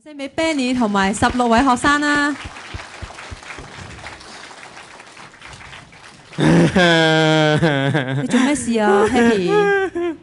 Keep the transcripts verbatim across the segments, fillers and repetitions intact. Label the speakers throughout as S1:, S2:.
S1: 聲俾 Benny 同埋十六位學生啦。你做咩事啊 ，Happy？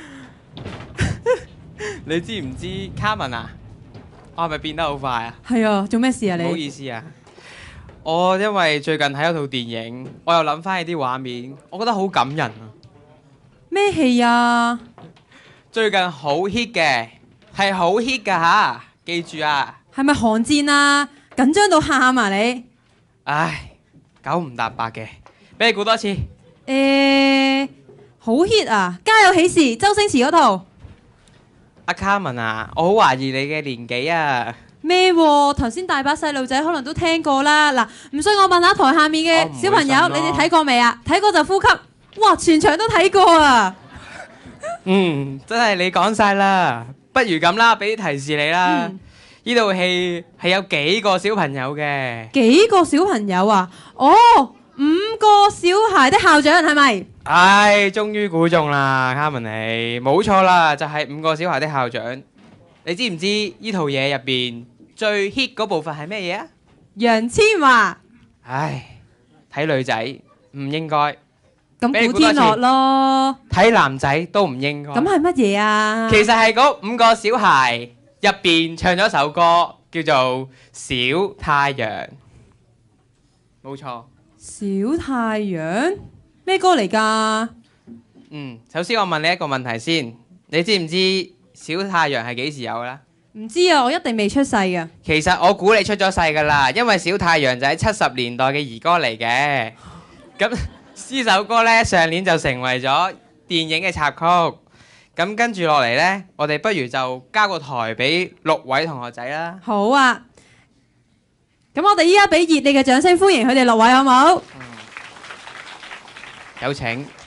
S2: 你知唔知 Carmen 啊？我係咪變得好快啊？
S1: 係啊，做咩事啊你？
S2: 唔好意思啊，我因為最近睇咗套電影，我又諗翻起啲畫面，我覺得好感人啊！
S1: 咩戲啊？
S2: 最近好 hit 嘅，係好 hit 噶吓，記住啊！
S1: 係咪寒戰啊？緊張到喊啊你？
S2: 唉，九唔搭八嘅，俾你估多次。
S1: 誒，好 hit 啊！家有喜事，周星馳嗰套。
S2: 阿 Carmen 啊，我好懷疑你嘅年紀啊！
S1: 咩喎？頭先大把細路仔可能都聽過啦。嗱，唔信我問下台下面嘅小朋友，你哋睇過未啊？睇過就呼吸。哇！全場都睇過啊！
S2: 嗯，真係你講晒啦。不如咁啦，俾啲提示你啦。呢套戲係有幾個小朋友嘅？
S1: 幾個小朋友啊？哦，五個小孩的校長係咪？
S2: 唉，終於估中啦，卡文你冇錯啦，就係五個小孩的校長。你知唔知呢套嘢入邊最 hit 嗰部分係咩嘢啊？
S1: 楊千嬅。
S2: 唉，睇女仔唔應該。
S1: 咁古天樂咯。
S2: 睇男仔都唔應該。
S1: 咁係乜嘢啊？
S2: 其實係嗰五個小孩入邊唱咗首歌，叫做《小太陽》。冇錯。
S1: 小太陽咩歌嚟㗎？
S2: 嗯，首先我問你一個問題先，你知唔知小太陽係幾時有啦？
S1: 唔知啊，我一定未出世㗎。
S2: 其實我估你出咗世㗎啦，因為小太陽就喺七十年代嘅兒歌嚟嘅。咁呢首歌呢，上年就成為咗電影嘅插曲。咁跟住落嚟呢，我哋不如就交個台俾六位同學仔啦。
S1: 好啊。咁我哋依家俾熱烈嘅掌聲歡迎佢哋六位，好冇？
S2: 有請。